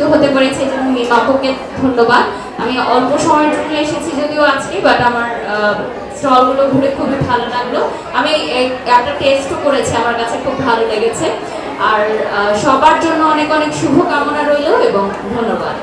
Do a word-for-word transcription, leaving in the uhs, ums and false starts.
হতে পেরেছি, এই জন্য মিমাপুকে ধন্যবাদ। আমি অল্প সময়ের জন্য এসেছি যদিও আজকে, বাট আমার স্টলগুলো ঘুরে খুবই ভালো লাগলো। আমি একটা টেস্টও করেছি, আমার কাছে খুব ভালো লেগেছে। আর সবার জন্য অনেক অনেক শুভকামনা রইল এবং ধন্যবাদ।